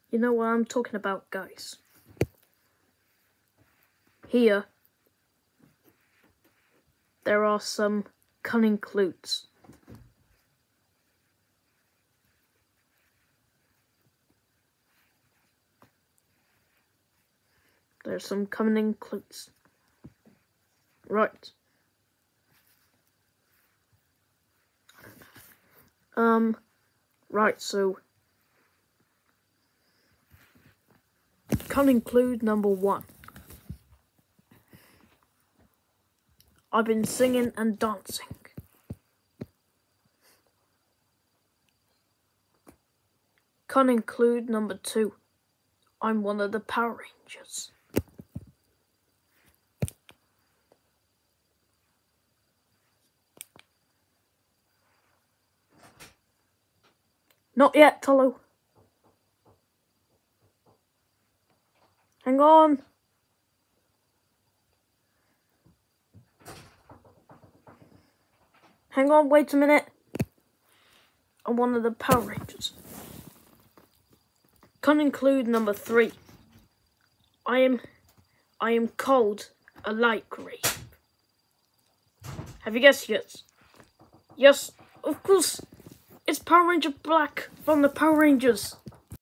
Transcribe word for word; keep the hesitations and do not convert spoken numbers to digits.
You know what I'm talking about, guys. Here, there are some cunning clues. There's some cunning clues. Right. Um, right, so cunning clue number one. I've been singing and dancing. Cunning clue number two. I'm one of the Power Rangers. Not yet, Tolo. Hang on. Hang on, wait a minute. I'm one of the Power Rangers. Cunning clue number three. I am, I am called a light green. Have you guessed yet? Yes, of course. It's Power Ranger Black from the Power Rangers.